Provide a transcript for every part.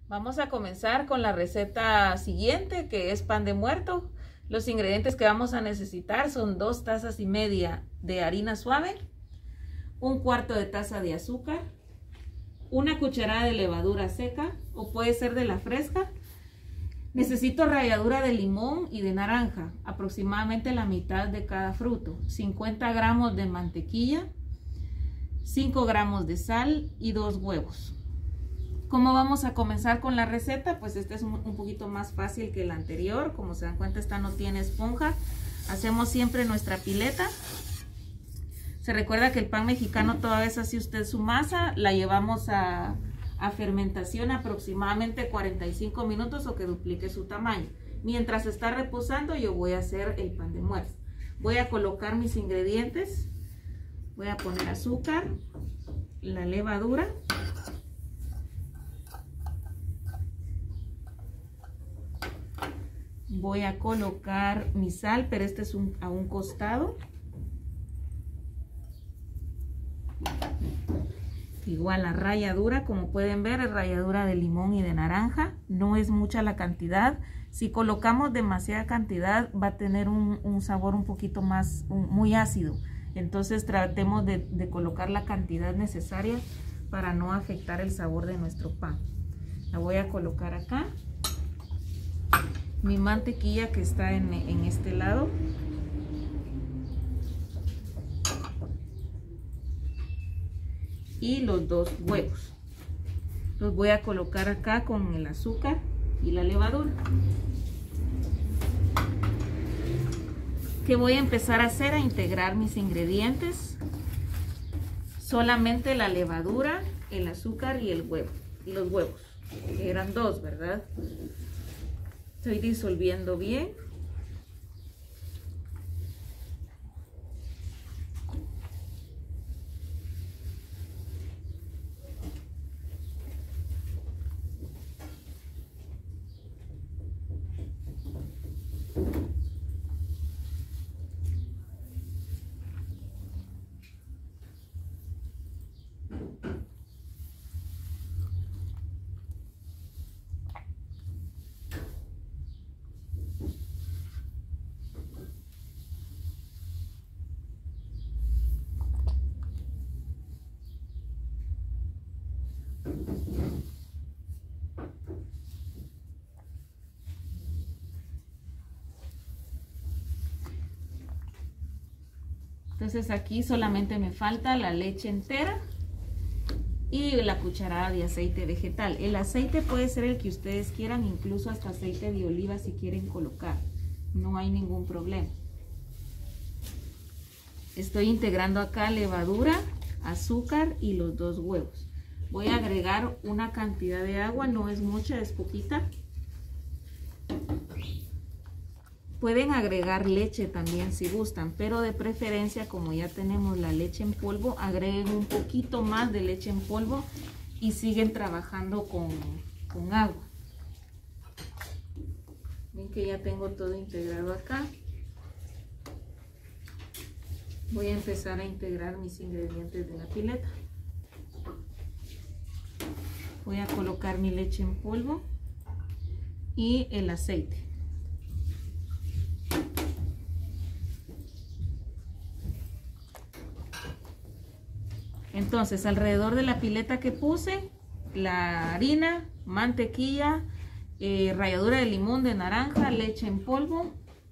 Vamos a comenzar con la receta siguiente, que es pan de muerto. Los ingredientes que vamos a necesitar son 2 tazas y media de harina suave, 1/4 de taza de azúcar, 1 cucharada de levadura seca o puede ser de la fresca. Necesito ralladura de limón y de naranja, aproximadamente la mitad de cada fruto, 50 gramos de mantequilla, 5 gramos de sal y 2 huevos. ¿Cómo vamos a comenzar con la receta? Pues este es un poquito más fácil que el anterior. Como se dan cuenta, esta no tiene esponja. Hacemos siempre nuestra pileta. Se recuerda que el pan mexicano, toda vez así usted su masa, la llevamos a fermentación aproximadamente 45 minutos o que duplique su tamaño. Mientras está reposando, yo voy a hacer el pan de muerto. Voy a colocar mis ingredientes. Voy a poner azúcar, la levadura, voy a colocar mi sal, pero este es a un costado. Igual la ralladura, como pueden ver, es ralladura de limón y de naranja. No es mucha la cantidad. Si colocamos demasiada cantidad va a tener un sabor un poquito más, muy ácido. Entonces tratemos de colocar la cantidad necesaria para no afectar el sabor de nuestro pan. La voy a colocar acá. Mi mantequilla que está en este lado. Y los 2 huevos. Los voy a colocar acá con el azúcar y la levadura. ¿Qué voy a empezar a hacer? A integrar mis ingredientes. Solamente la levadura, el azúcar y el huevo. Y los huevos. Eran 2, ¿verdad? Estoy disolviendo bien. Entonces aquí solamente me falta la leche entera y la cucharada de aceite vegetal. El aceite puede ser el que ustedes quieran, incluso hasta aceite de oliva si quieren colocar. No hay ningún problema. Estoy integrando acá levadura, azúcar y los 2 huevos. Voy a agregar una cantidad de agua, no es mucha, es poquita. Pueden agregar leche también si gustan, pero de preferencia, como ya tenemos la leche en polvo, agreguen un poquito más de leche en polvo y siguen trabajando con agua. Ven que ya tengo todo integrado acá. Voy a empezar a integrar mis ingredientes de la pileta. Voy a colocar mi leche en polvo y el aceite. Entonces, alrededor de la pileta que puse, la harina, mantequilla, ralladura de limón, de naranja, leche en polvo.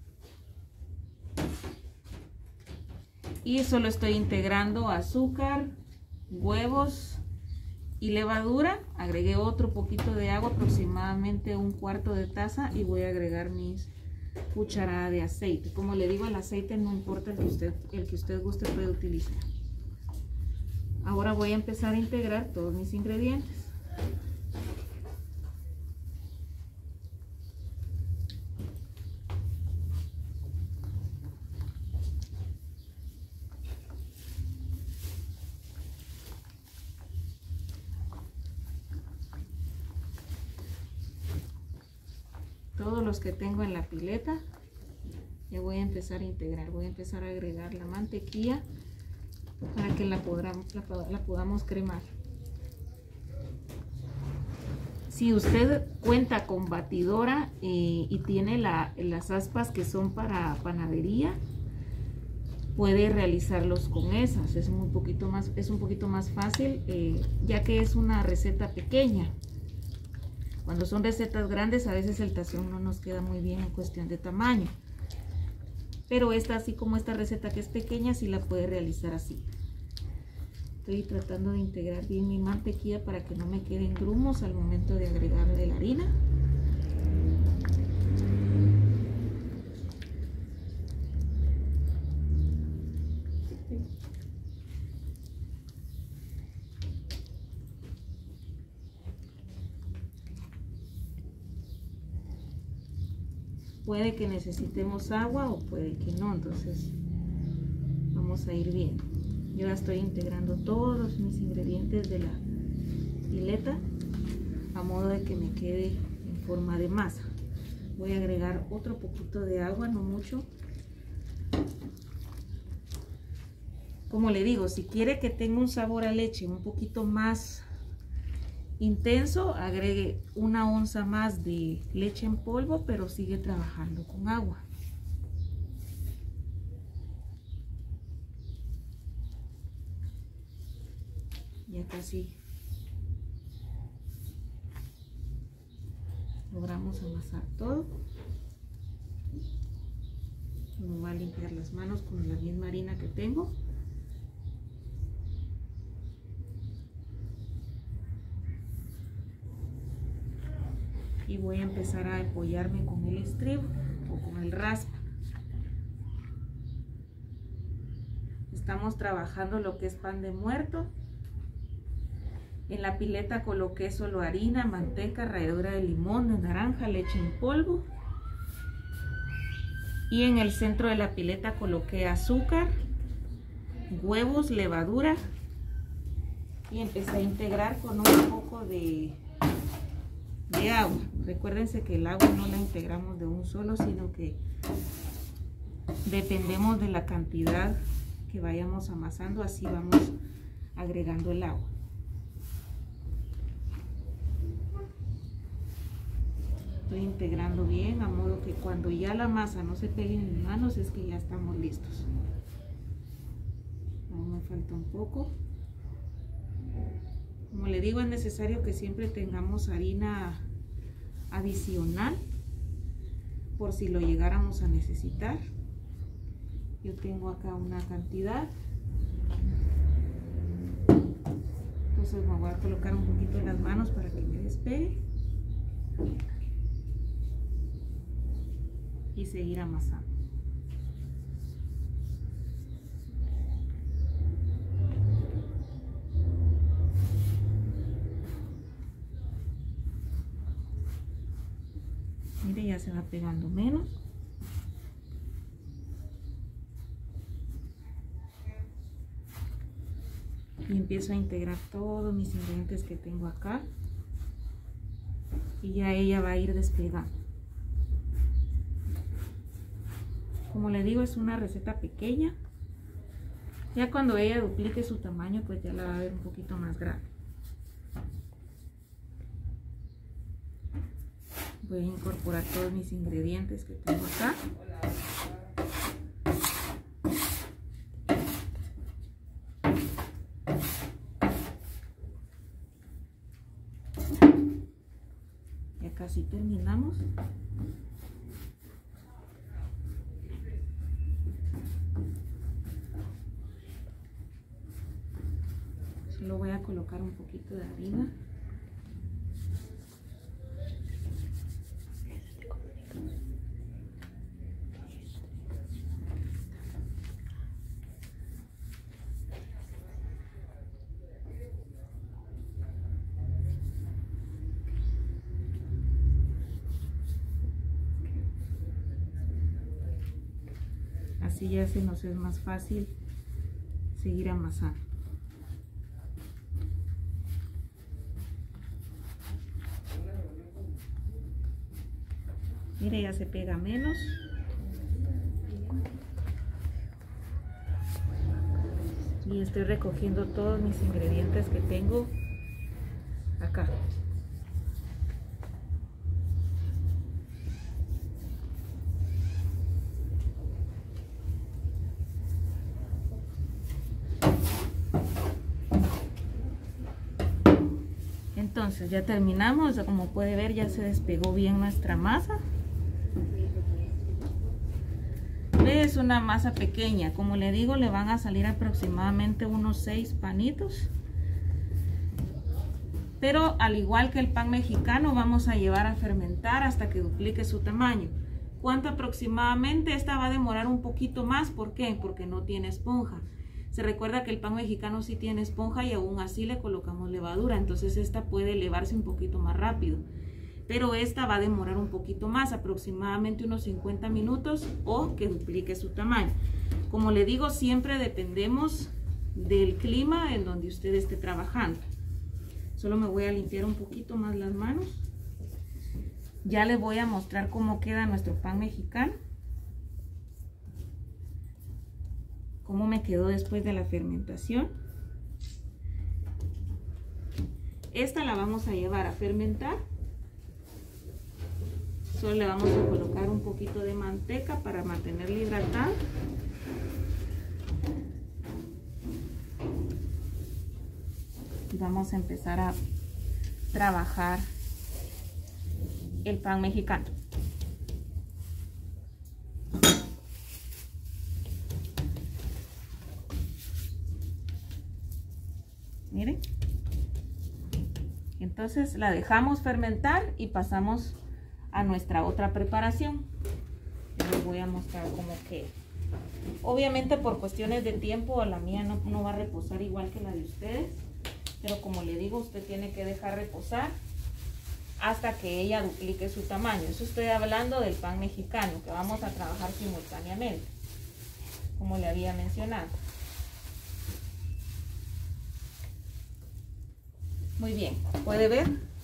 Y solo estoy integrando azúcar, huevos y levadura. Agregué otro poquito de agua, aproximadamente 1/4 de taza, y voy a agregar mis cucharadas de aceite. Como le digo, el aceite no importa, el que usted guste puede utilizar. Ahora voy a empezar a integrar todos mis ingredientes. Todos los que tengo en la pileta, ya voy a empezar a integrar. Voy a empezar a agregar la mantequilla para que la podamos cremar. Si usted cuenta con batidora y tiene las aspas que son para panadería, puede realizarlos con esas. Es un poquito más fácil, ya que es una receta pequeña. Cuando son recetas grandes, a veces el tazón no nos queda muy bien en cuestión de tamaño. Pero esta, así como esta receta que es pequeña, sí la puede realizar así. Estoy tratando de integrar bien mi mantequilla para que no me queden grumos al momento de agregarle la harina. Puede que necesitemos agua o puede que no, entonces vamos a ir viendo. Yo ya estoy integrando todos mis ingredientes de la pileta a modo de que me quede en forma de masa. Voy a agregar otro poquito de agua, no mucho. Como le digo, si quiere que tenga un sabor a leche un poquito más intenso, agregue 1 onza más de leche en polvo, pero sigue trabajando con agua. Ya casi logramos amasar todo. Me voy a limpiar las manos con la misma harina que tengo. Y voy a empezar a apoyarme con el estribo o con el raspa. Estamos trabajando lo que es pan de muerto. En la pileta coloqué solo harina, manteca, ralladura de limón, de naranja, leche en polvo. Y en el centro de la pileta coloqué azúcar, huevos, levadura. Y empecé a integrar con un poco de agua. Recuérdense que el agua no la integramos de un solo, sino que dependemos de la cantidad que vayamos amasando, así vamos agregando el agua. Estoy integrando bien, a modo que cuando ya la masa no se pegue en mis manos es que ya estamos listos. Aún me falta un poco. Como le digo, es necesario que siempre tengamos harina adicional por si lo llegáramos a necesitar. Yo tengo acá una cantidad, entonces me voy a colocar un poquito en las manos para que me despegue y seguir amasando. Mire, ya se va pegando menos. Y empiezo a integrar todos mis ingredientes que tengo acá. Y ya ella va a ir despegando. Como le digo, es una receta pequeña. Ya cuando ella duplique su tamaño, pues ya la va a ver un poquito más grande. Voy a incorporar todos mis ingredientes que tengo acá. Ya casi terminamos. Solo voy a colocar un poquito de harina. Así ya se nos es más fácil seguir amasando. Mire, ya se pega menos. Y estoy recogiendo todos mis ingredientes que tengo acá. Entonces ya terminamos, como puede ver ya se despegó bien nuestra masa. Es una masa pequeña, como le digo, le van a salir aproximadamente unos 6 panitos. Pero al igual que el pan mexicano, vamos a llevar a fermentar hasta que duplique su tamaño. ¿Cuánto aproximadamente? Esta va a demorar un poquito más. ¿Por qué? Porque no tiene esponja. Se recuerda que el pan mexicano sí tiene esponja y aún así le colocamos levadura. Entonces esta puede elevarse un poquito más rápido. Pero esta va a demorar un poquito más, aproximadamente unos 50 minutos o que duplique su tamaño. Como le digo, siempre dependemos del clima en donde usted esté trabajando. Solo me voy a limpiar un poquito más las manos. Ya les voy a mostrar cómo queda nuestro pan mexicano. Cómo me quedó después de la fermentación. Esta la vamos a llevar a fermentar. Solo le vamos a colocar un poquito de manteca para mantenerla hidratada. Y vamos a empezar a trabajar el pan mexicano. Miren. Entonces la dejamos fermentar y pasamos a nuestra otra preparación. Les voy a mostrar cómo queda. Obviamente por cuestiones de tiempo la mía no va a reposar igual que la de ustedes, pero como le digo, usted tiene que dejar reposar hasta que ella duplique su tamaño. Eso estoy hablando del pan mexicano, que vamos a trabajar simultáneamente, como le había mencionado. Muy bien, puede ver